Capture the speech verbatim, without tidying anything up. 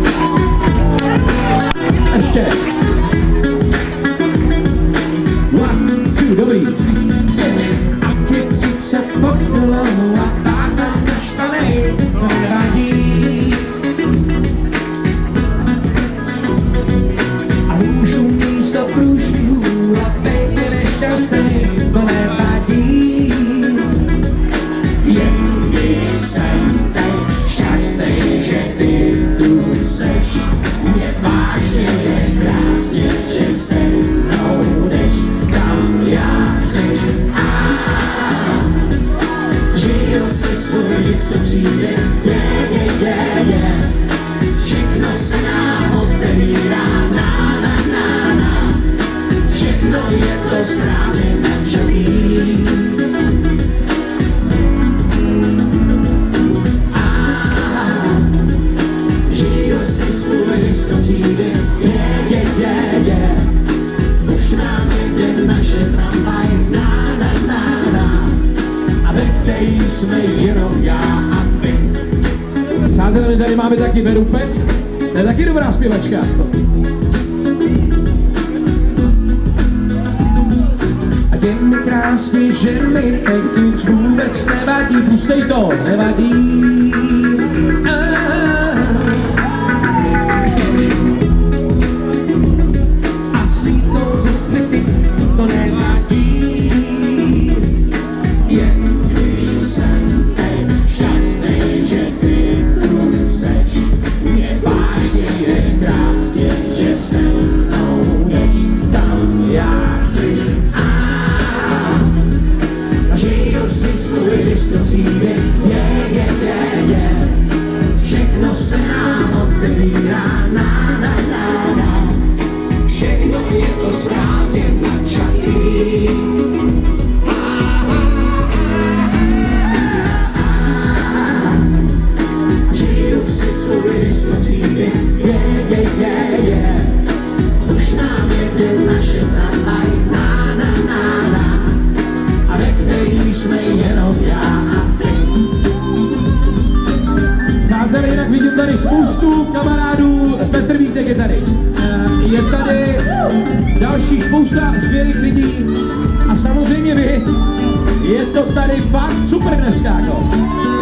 Ještě. One, two, dobrý. A ti třicet pokylou a táta naštvanej, to nevadí. A můžu místo průšvihů a teď je nešťastnej, to nevadí. Jen když jsem teď šťastnej, že ty tu seš, mě vážně je krásně, že se mnou jdeš, kam já chci. A žiju si svůj jistopříběh, je, je, je, je. Všechno se nám otevírá, na, na, na, na. Všechno je to správně načalý. Přátelé, tady máme taky Veru Pet, to je taky dobrá zpěvačka. A těm mi krásně, že mi teď nic vůbec nevadí, pustej to, nevadí. A slítnou ze střechy, to nevadí. Jen když jsem teď šťastnej, že ty tu seš, mě vážně je krásně, že se mnou jdeš, tam já chci. A žiju si svůj jistopříběh, je, je, je, je. Všechno se nám otevírá, na, na, na, na. Všechno je to správně načatý. Jinak vidím tady spoustu kamarádů, Petr Vítek je tady, je tady další spousta skvělých lidí a samozřejmě vy, je to tady fakt super dneska.